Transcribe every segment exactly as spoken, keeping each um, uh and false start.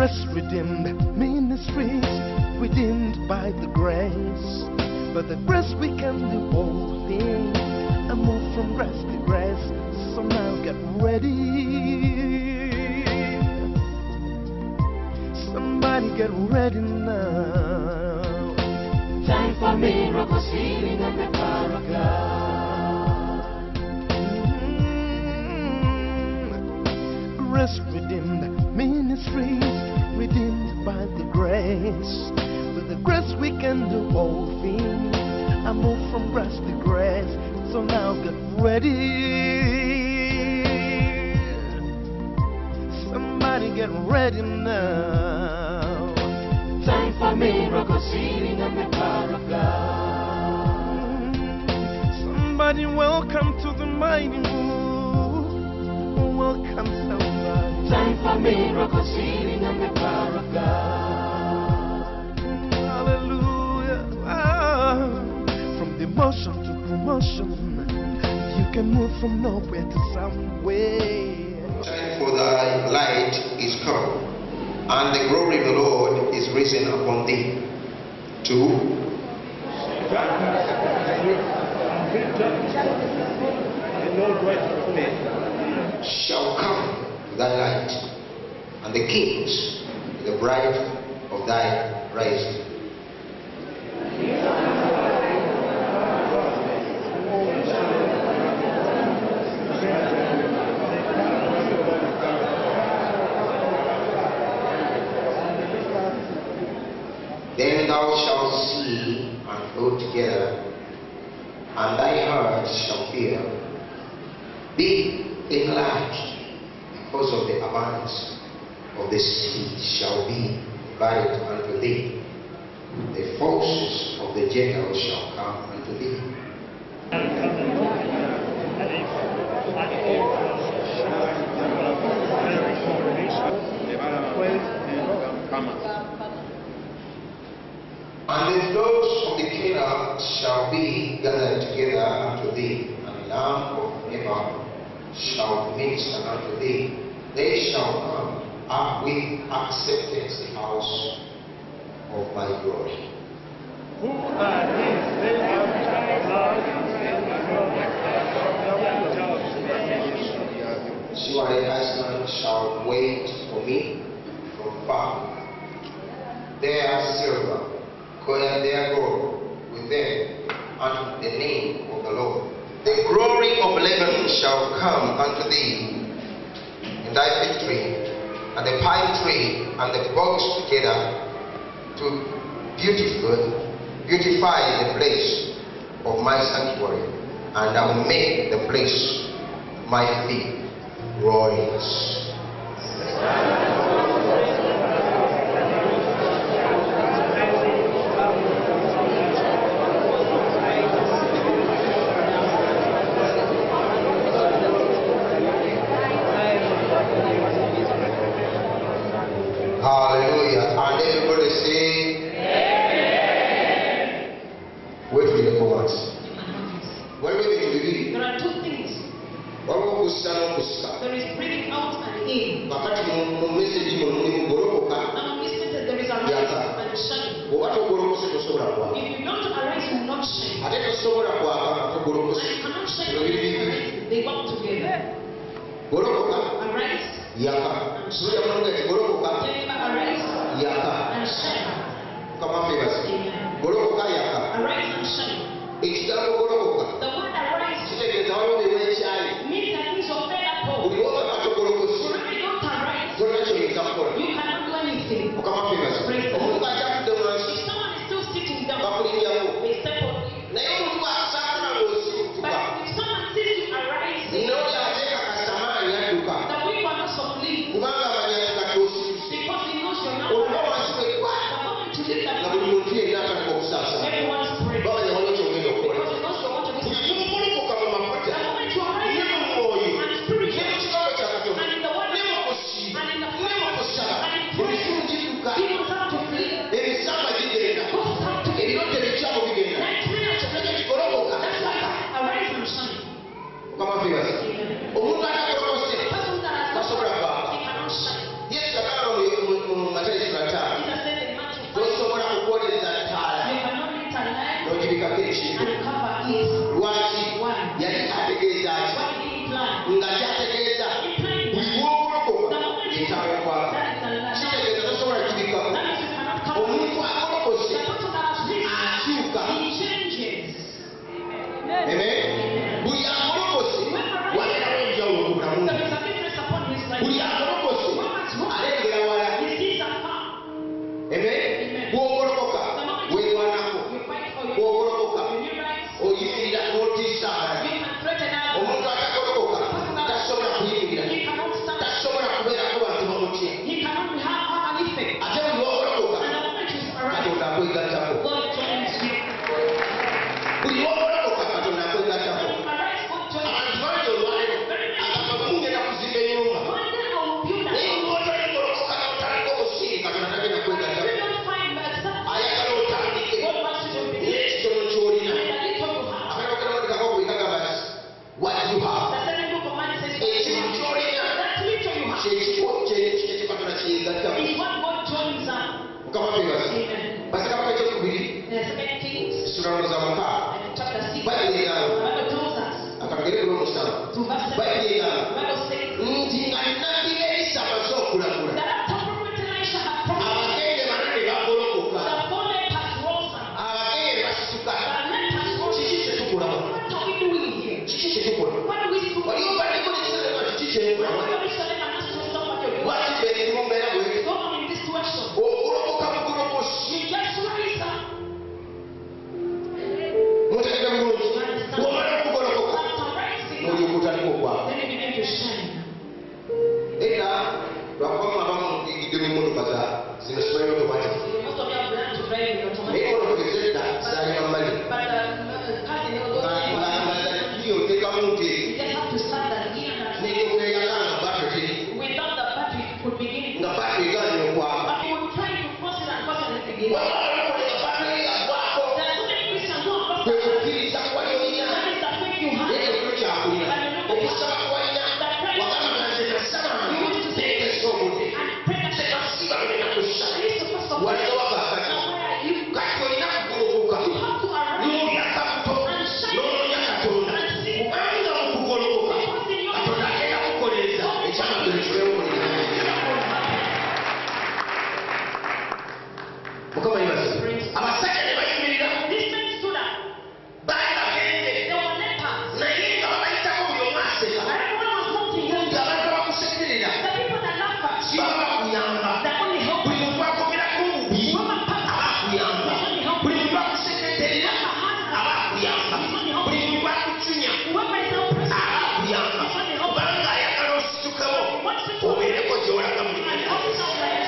Rest redeemed ministries, redeemed by the grace. But the grace we can do all things and move from grace to grace. So now get ready. Somebody get ready now. Time for miracle healing and the power of God. Mm-hmm. Rest redeemed ministries, redeemed by the grace. With the grace we can do all things. I move from grace to grace. So now get ready. Somebody get ready now. Time for miracle healing and the power of God. Somebody welcome to the mighty move. Welcome somebody. Time for miracle healing and the power of God. Hallelujah. Ah. From demotion to promotion, you can move from nowhere to somewhere. Time for thy light is come, and the glory of the Lord is risen upon thee. Two. Shall come thy light, and the kings, the bride of thy rising. Then thou shalt see and flow together, and thy heart shall fear. Be enlarged because of the abundance of the sea shall be buried unto thee. The forces of the Gentiles shall come unto thee. And the dogs of the kingdom shall be gathered together unto thee, and the lamb of Nebar shall minister unto thee. They shall come up with acceptance the house of my glory. Who are these? They are Surely Iceland shall wait for me from far. Their silver, and their gold with them unto the name of the Lord. The glory of Lebanon shall come unto thee in thy fig tree, and the pine tree and the box together to beautify, beautify the place of my sanctuary, and I will make the place my feet glorious. Hallelujah. And everybody say, Amen. Wait for the comments. What do we need to do? There are two things. There is bringing out and in. Now we said that there is a rise and a shining. If you don't arise, you will not shine. And you cannot shine together. They work together. Arise and shine. Arise and shine. Amen. Arise and shine. The word arise means that things are fed up. When you don't arise, you cannot do anything. Praise the Lord. If someone is still sitting down, they step on you. But if someone sees you arising, that we cannot submit because he knows you're not arising. The moment you leave that place, everyone's praying because he knows you're going to is what God joins up. Amen. The second Kings, chapter six, the Bible tells us, to verse seven, the Bible says, that after Prophet Elisha had prophesied, the four lepers rose up. The lepers rose up. What are we doing here? What do we do? What are we selling us to stop what you're doing? Go on in this direction. You just rise up. Then you begin to shine. Most of you have learned to drive in automatic. But uh, car, you know, those things, you just have to start that gear and without the battery it could begin. But you would try to force it and force it and begin. There are so many Christians who are lost. That is the faith you have. And you know the power that Christ you want to say and pray that you are supposed to pray. Now where are you? You have to arise and shine and see. Because in your this man stood up. They were lepers. And everyone was mocking him. The people that laugh at you, that only help you. From a pastor, they only help you. From a husband, they only help you. Whoever is helpless, they only help you. What's the problem? And help us out like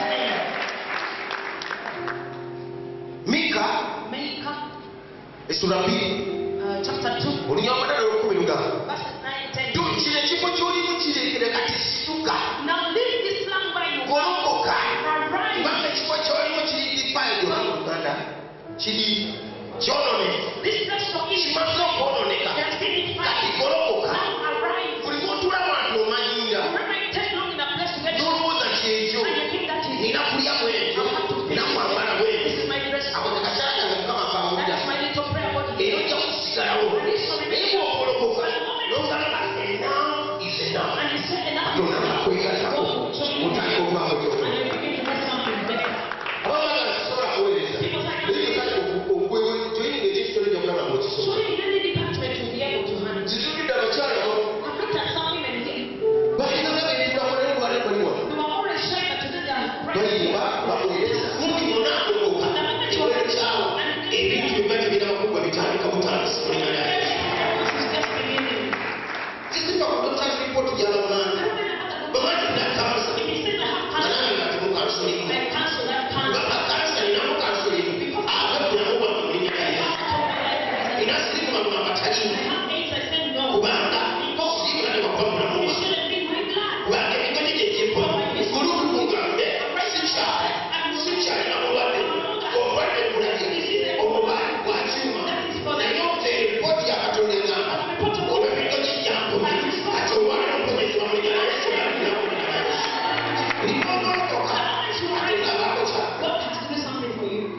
Mika Micah, esura mbiri uh, chapter two, olunyamagana olwokumi luga verse nine, ten. kino ekifo ky'olimu kirekere kati situka Now leave this land where you are. golokoka Arise. kubanga ekifo ky'olimu kiri difaidi oba mu Uganda kiri kyonone This place for you. kimaze okwononeka They have been kati defied. golokoka Now arise. buli mwotulamu anti omanyira Remember, it takes long in a place to get to. n'olowooza kyekyo And you think that is nina kulya bwekyo nina kwambala this bwekyo is my dress. ako tekakyalaga mukama That akawulira is my little prayer body. era ojja kusigalawo naye bw'ogolokoka n'ogamba enough is enough And he said, enough. katonda nakwegatako Go, show me. otandika okubaako And kyokola you begin to make something better. abaagala kisobola kuweereza naye kale okwejoyinga ekisitole gyokulaba ngaokisobola Surely in any department you'll be able to handle. zitulidde abakyala I've looked at some women here. balinaga beetulako naye lwali baliwa They were always shy, but today they are bright. bayimba baweereza muntu yonna agolokoka ekyalo ebintu bye bali birabakubwa bitandika butandisi This is just beginning. kisiba kutotaka ripoti gy'abamunanda bamanyi nakansa If you say they have cancer, anange nga temukansulimu they cancel that cancer. baba kansa ninamu kansulimu agabulamu bamulinya naye era sirima mu amatalimu They have AIDS, I said no. kubanga tosibula ne bakwabulamu You shouldn't be my blood. kubanga ebikonyi gyekyepo gulukukungambe sikyali sikyali namulwadde obulwadde bulage obubaali bwakyuma naye ote ripoti ya katonda egamba olwo ebikonyi gyampomi ati olwaliro mponyezebwa mu linnya lya Yesu likogolokoka katonda bakota God has to do something for you.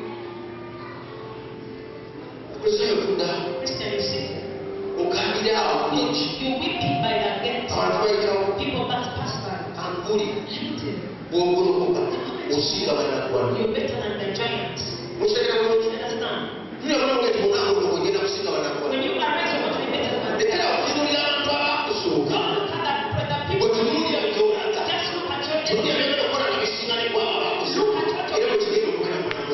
okusoma okudda Christian, you see. okandira awo bingi You weep by the gate. abantu bayitawo People that pass by. ankuli Hated. bw'ogolokoka osinga bannaggwanga You're better than the giants. mukitegeka bulungi Understand? ninamunamu nga tibonanga ogenda kusinga bannaggwanga When you arise, you want to be better than them. lekera okutunulira abantu abakusooka Don't look at the, the people. bwetunulira byolaga Just look at your tolya enemy. byogenda okukola nabisinga ne bwaba Look abakusooka at what era you're bwekigenda okugenda mu bannaggwanga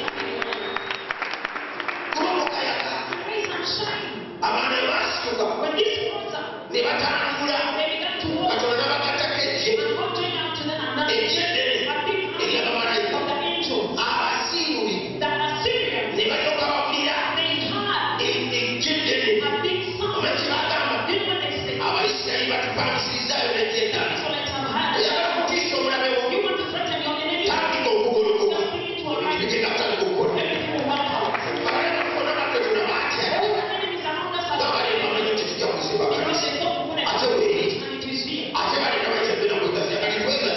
golokoka yaka Rise and shine. abaana baasituka When this rose up, ne batambula they began to walk. katonda n'abakatako ejje And God joined out to them and now ejje ddene a big army ery'abamalayika of the angels. abasiruuli That Assyrians, ne balyoka bawulira they had ejje ddene a big sound. omanyi bagamba Do you know what they say? abayisirayiri batupangisizaayo nejjendala Israelites have had. oyagala kutiisa omulabe wo You want to threaten your enemy? tandika okugolokoka Just begin to arise. bigenda kutandika okukola Everything will work out. abalema kona badde tulaba atya All the enemies around us nga are bali bamanyi nti tujja kuziba because they don't want ate to. weeri And it is here. ate balina bakyagenda kwegazya kati twegazya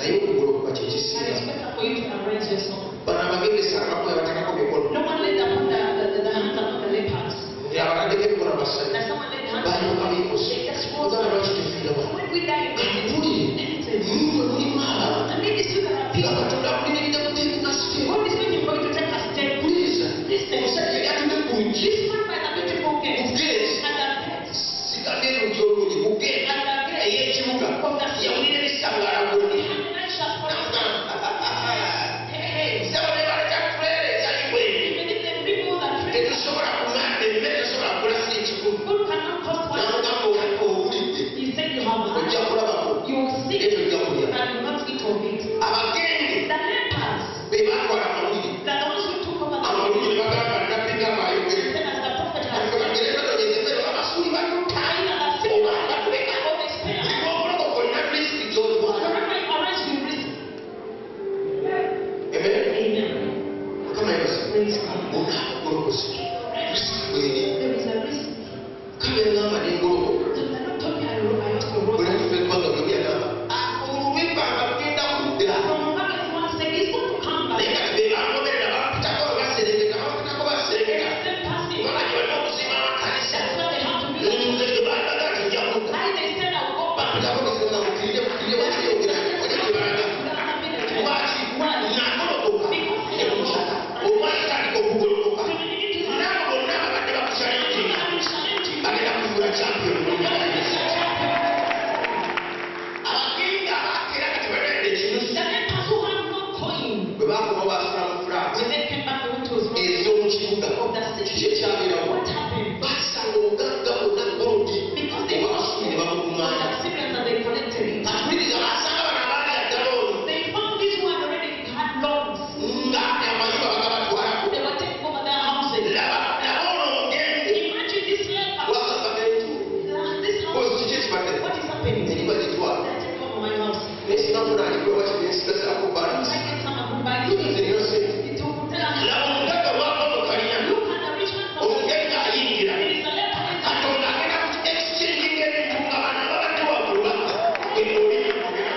naye okugolokoka And it's kyekisinga better for you to arrange yourself. bano abagembesa abakola batakako mikono No one laid upon the, the, the, the hands upon the lepers. abalade b'emikono basatu That someone laid hands balyoka upon them. beekose They just rose ogamba up. lwaki tefiira So bano when we die, we mpulire mumwe mulimu aba and maybe still there are nga people. katonda akulindirira kuteeka site God is waiting for you to take a step. mpuliriza Listen. omusajja yali atudde ku lugi This man by the beautiful gate. Gate. And the gate. sigadde erugi olungi ku gate And the gate. ey'ekibuga Of the city. yawulira ebisago alagula He had the night shot for Hey, sabo ne baleta tulere ezali bwene even if they remove the tree, tetusobola kumanda emmere tesobola kulasa ekikulu food cannot cost one. namugamba olaba owulidde He said you have ojja a kulabako You will see naye tojja kulya and you not eat of it. abagenge The lepers, be batwala amawulire they are the ones who took over the amawulire ne bagamba nabbi nga ayogere Then as the prophet has Ati bagere badogeza emmere abasuuli balutta Either the city oba batweka or the spare. buli bw'okuloka olina disitulikiti gy'otwala Wherever you arrange, you risk. Amen. Amen. Mukama yebaza Praise God. onaakugolokosa bweri There is a risk. kale ngamba ne ngolokoka So the Lord told me I wrote, I also wrote. buli tufe twanga gwe byagamba olw'ebbanga lugenda kudda From Mark one said he's going to come back. naye kati be bangoberera bapitako baserengeta bapitako baserengeta They're passing. bamanyi balina okuzimba amakanisa That's why they have to be like nze baalaga tujja kudda Why they said I will go back. bapitako bisinga mukirire mukirire bakiyogera olekibalaga lwaki nagolokoka olwakitandika okugolokoka naabo bonna abadde bakusalentinga bagenda kufuula champion abagenga abakeera kati balende ekinusu bwe bakuba basula mu fulaati ez'omu kibuga kiki ekyabeerawo basanga obugagga bwonna golodi oba basuli ne bamukuŋŋaanya akuliriza basanga bano abaali addala ono nga amayumba bagabatwalako laba laba ono omugende wagamba nentu kozi kiki ekibadde eriba litwala nesinafuna alikwe waki nensigazaako balansi zirina sente laba omugagga bwakonokalina omugende ayingira katonda agenda ku exchanginga ebintu nga bana babadde wagula eoli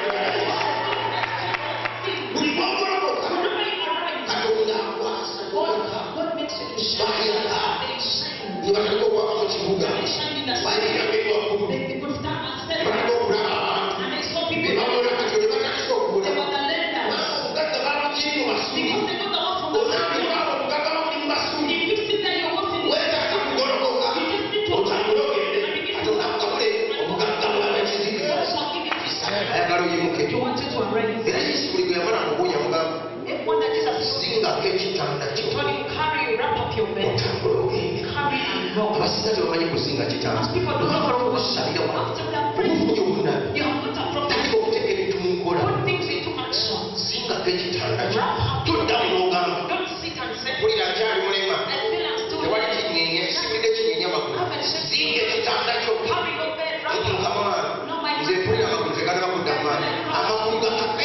buli bwogolokoka katonda akwasa bayaka ne batandika okwaka mu kibuga bayingira bewaggulu ne batandika okulaba abantu be bawola kati ne batandika okula omugagga bamukimu basuli onambiwabo omugagga bamuli mu basuli weetaaga kugolokoka otambule ogende katonda akukabule omugagga bwanakizikiza ayagala oyimuke era yesu buli gwe yamala mubuunya mugamba singako ekitanda kyo otambule ogende abasinga tebamanyi kuzinga kitanda olwamala okusalira wano obufunye obunabi tandika okuteeka ebintu mu nkola singako ekitanda kyo toddamu n'ogamba mpulira nkyali mulema tewali kinyeenya sibulidde kinyeenya magulu zinga ekitanda kyo mukama wange nze mpulira amagulu tegalaba kudda maani amagulu gakake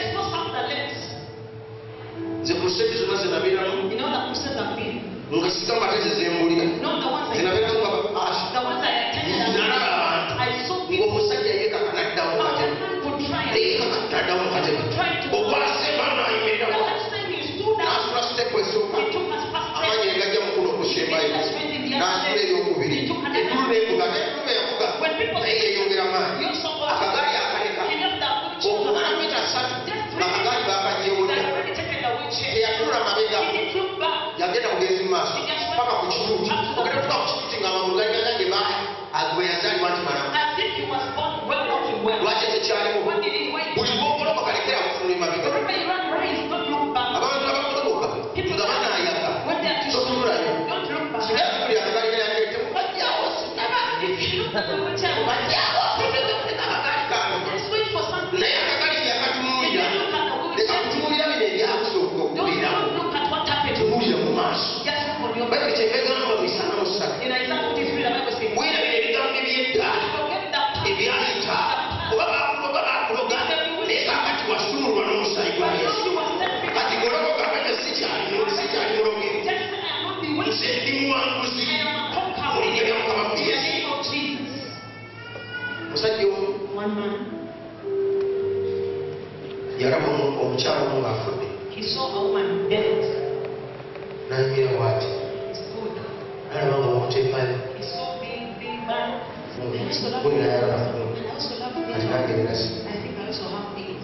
nze ku lusegi zonna zenabeeramu nga sigamba ate zezembulira zenabeeramu asa nalaba abantu ng'omusajja yeekaka naddamu katebe yeekaka naddamu katebe okwase maana ayimirirawo n'asula sitepu esooka amaanyi negajja mukulu okusembayo n'asula eyokubiri eggulu neekuga neekuba yakuga naye yeyongera maanyi akagaali akaleka okumala mita ssatu akagaali bakajjewodda teyatula mabega yagenda kugezi mu maaso paka ku kituuti ogenda tuka ku kituuti ng'amagulu gajjaga gye gwe yazaalibwa nti malamu lwaki tekyalimu buli bwogolokoka lekera kufuna emabega abantu abagolokoka nga banaayaka totunulayo singakulira akagaali gayagere temubajjawo sinaba bajjawo akagaali kano naye akagaali kyakatunulira leka kutunulira bino ebyakusooka okubeerawo tunulira mu maaso bayibuli kyebegamba misana musatu wirabira ebigambo ebyedda ebyayita oba bakuloga bakuloga naye kakati wasumulwa n'omusaayi gwa yesu kati golokoka kate sikyali muloge nze ndi muwanguzi mu linnya lya mukama ku yesu musajja omu yaraba omukyala omu ng'afudde he saw a woman dead. n'anyira bw'ati n'alaba nga bamuteekayo He saw being being burned. buli nayagala funu I also love kati things. nange nasi I think I also have things.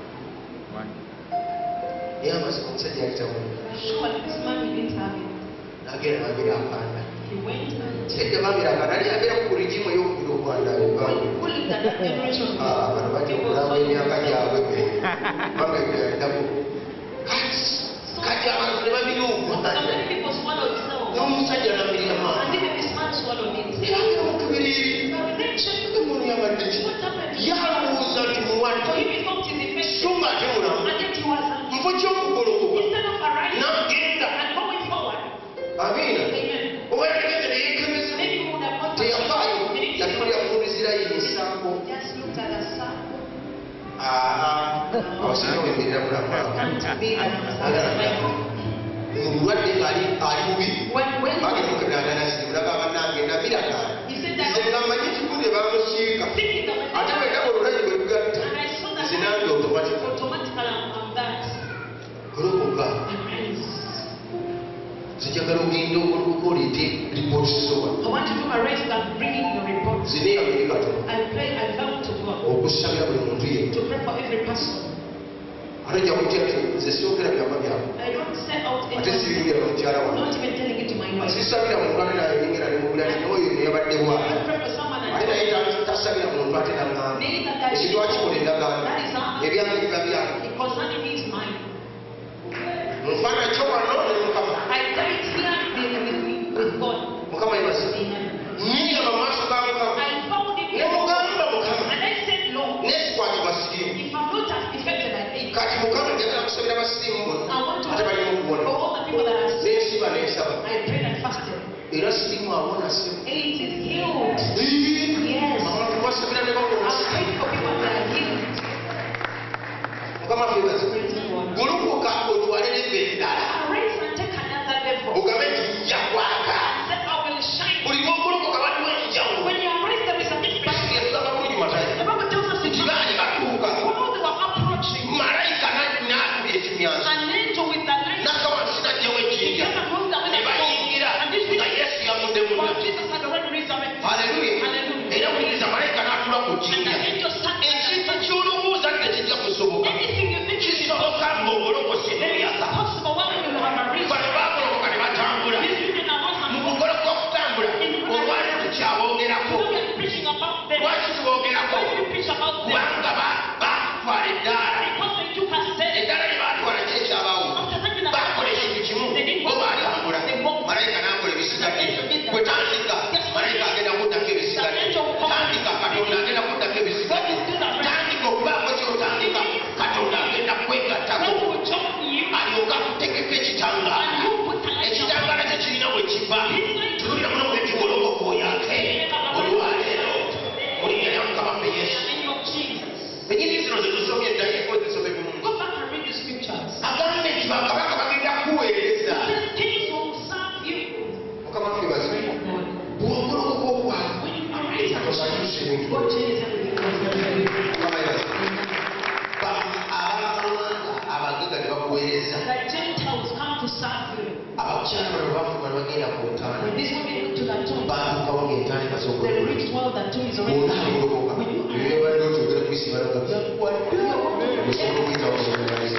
naye amazima omusajja yali tamuno Surely this man he didn't have it. n'agenda n'abeera akanda He went and edda bamira akanda ali abeera ku rigimu ey'okubira okwanda ebbanga pulling that declaration. bano bajja okulaba emyaka gyabwe bamegeraddako kati abantu ne babiruuka So many people swallowed snow. n'omusajja n'amirira And maani even this man swallowed it. era ngaomukubiriiri But then check umuntu yabadde ki what happened. yalowooza nti mulwadde So he thought in the face. so nga ate mulamu And yet he was alive. nfo ky'okugolokoka Instead of arising n'agenda and going forward, amiina amen. oba yageze neyekemeza Maybe he would have gone to teyafaayo He didn't yatulya kulisirayo esaako just looked at the sun abasinga wemerera mulamu and to be an mulwadde ngaali ali bubi When, when bagemukedananasi mulaba bannange nabiragaana he said that nze ngamanyi ekikundi bamusiika thinking that when ate bwe ndaba olulayi bwe lugatta and I saw that nze nange automatic automatically I'm that. golokoka zijagala ogenda ogolokoka oleete ripooti sowa I want you to arrange that bringing your report. zineeyamiri katono I pray, I vow to God okusabira buli muntu ye to pray for every person. ate ojja kutya nti nze siogera byama byamu I don't set out ate any sibibuulira mukyala wange not even telling it to my wife. sisabira muntu ate naye nyingira ne mubula nti oyo neyabadde I bwana pray for someone ate and naye tasabira muntu ate naŋŋamba maybe that I ekintu akikola endagaano that is not ebyange biba byange concerning me is mine. mufaana kyo wano ne mukama I died here with, with, with God. mukama yebaza Amen. nyingira mu maaso ga mukama I found it ne mugamba mukama and I said, Lord, nekikwatibwa sirimu if I'm not as effective as I kati mukama njagala kusabira basirimu I bonna want to ate balimu for okubona all the people that are sick. nensiba nensaba I prayed and fasted. era sirimu abona simu AIDS is healed. Yes. abantu basabira ne babona I'm praying for people that are healed. mukama febaza Praise God. golokoka otwale leve eddala Arise and take another level. ogambe nti nja kwaka That I will shine. buli lwogolokoka waliwo enjawulo When you arise, there is a difference. basi yasaba bulungi matayo The Bible tells us nti that baali batuuka while they were approaching, malayika n'akula ekimyanso an angel with the light n'akawansi n'ajjawo came ejjinja and rolled away ne the bayingira stone. And this nga was yesu yavudde mu while Jesus had already resurrected. haleluya Hallelujah. era wuliriza malayika n'atula ku And the jjinja angel sat there. ekintu ky'olowooza tekijja kusoboka Anything you think is kisoboka ng'ogolokose It's n'emyaka possible when you have a reason. bano baagolokoka ne batambula These women are not mu and kugoloka okutambula olwali tukyabogerako we are preaching about them. lwaki tubogerako Why do you preach about them? kubanga ba- baatwala eddaala Because they took us there. eddaala lye baatwala kyekyabaawo After taking us bakola ekintu kimu they didn't bo go baatambula They walked. malayika n'akola ebisigadde bwe tandika malayika agenda kuddako ebisigadde tandika katonda agenda kuddako ebisigadde tandika okubaako kyotandika katonda agenda kwegattako God will talk to you alyoka akutegeka ekitangaala and you put a light on. ekitangaala kye kirina bwe kiva tulira muno bwe kigolokoka oyake olwaleero mulinnya lya mukama ffe yesu In the name of Jesus. enyiri zino zetusomye eddayiko zisome bulungi Go back and read the scriptures. agambe nti bakabaka bagenda kuweereza These things will serve you. mukama ffe bazi Praise God. bw'ogolokoka okwawe When you arise and osanyusa ebintu God changes everything. mukama yebazi abamawanga abagagga ne bakuweereza The Gentiles come to serve you. abakyala bano bafuma ne bagenda ku ntaana When these women went to the tomb, baatuukawo ng'entandika they z'okwegula reached well that tomb is already bw'ona full. agolokoka When you arise, ebibadde okyogera kubisiibala nga byakuwadde osobola okuyitawo osobola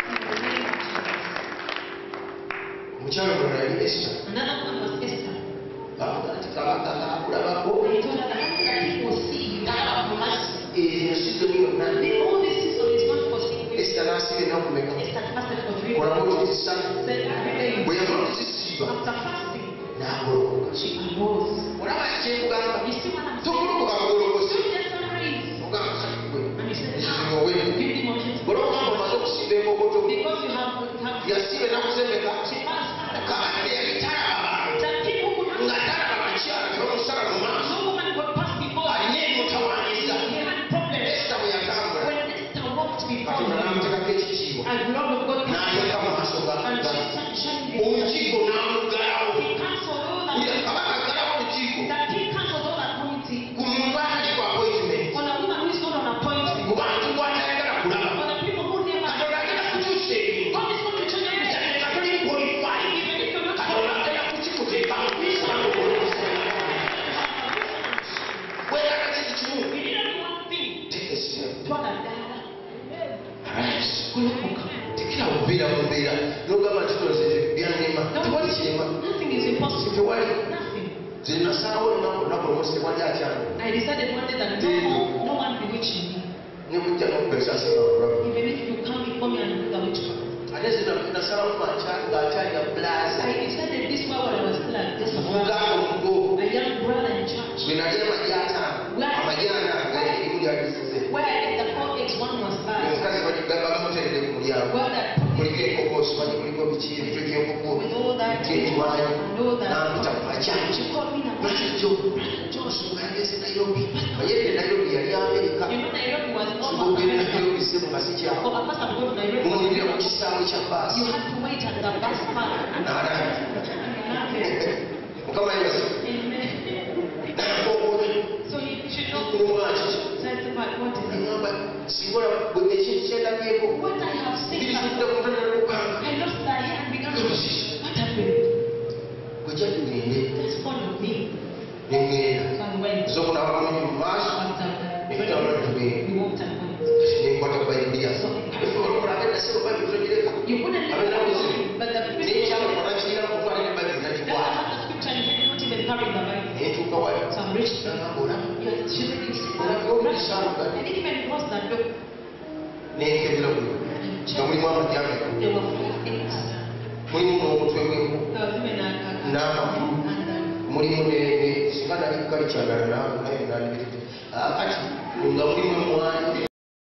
omukyalo mulala yali esita another one was Esther. bavuga nti kabaka kakulabako They told her that that he will see you. That you must. eyo sizoni yonna The only season is not for seeing you. esita n'asiba ennakumeka Esther fasted for three olamu days. otisana Said every day. bwe yamala okuzisiiba After fasting, n'agolokoka she arose. olaba kyekugamba You see what I'm saying? togolokoka mugolokose You just arise. ogamba kati gwe And you said, ekizibu give owe me more chance. olwokugamba omaze okusimba enkokoto Because you have, you have yasiba ennaku z'emmeka she fasted. kabaka yali talaba abantu That people who nga have talaba bakyala tebamusala mu maaso no woman could pass before. alina ebimutawaanyiza He had problems. esita bwe yatambula When Esther walked before katonda him, n'amutekako ekitiibwa and the Lord of God n'ayaka mu maaso ga and ga she sunshine before olukiiko n'amuggalawo He cancelled all buli that. kabaka aggalawo olukiiko That he cancelled all authority ku muntu atali ku appointment on a woman who is not on appointment. ku bantu gw'atayagala kulaba For the people who tekira bubeera bubeera nogamba nti tunoze byanema tewali kirema Nothing is impossible. tewali Nothing. nze nasalawo olunaku olwosi tewali akyano I decided one day that no, no one bewitching me. nebujja nokubesasingaolaba Even if you come before me and do the witchcraft. ate zino nasalawo ngaakyalina bulaza I decided this while I was still at this vuga omugo a young brother in church. bwe nali amagi ataano amagi ana gaerimu lyalisize Where I ate the four eggs, one was bad. omukazi bagamuterere ku mulyango Where that kuliko enkoko osimanyi kuliko biki ebitwe byenkoko with all that ekyekiwaanyi and all that. nampita ku makya She called me and said, jo josonga yageze nayobi mayede nayobi yali amerika you know Nairobi was almost ogere America. nayobi se mu masikyako For a person to go to Nairobi, mumulira mu kisaawe kya baasi you had to wait at the bus park. naala Amen. mukama yebaza So he should know. kumwaki Testify, what is it? agamba singola bwe ekintu kyendabyeko What I have seen, birisudde ku ntana n'okukanga I lost the hair and began to. What happened? bwe kyadugende Just followed me. neŋŋenda So I went. zokunaba bulungi mu maaso After that, nekutambula tugenda we walked and went. nenkwata bayibuli yange olukola agendasebo bayibuli togireka You couldn't leave abeera the muzibu Bible, but the people nekyamukola kirina kutwala ne bayibuli that tagikwata have the scripture and they not even carrying the Bible. naye tuuka wali So I'm rich. nagamba olaba You are children, you see. olabye omulisaawo I didn't even cross that door. nenkebera buli nga mulimu amajyame There were four eggs. mulimu n'omutwe gw'enku There was even a, a, a n'amagulu and a, mulimu singa nali kukali kyagala naye nalibirite akati nga mulimu emwanyi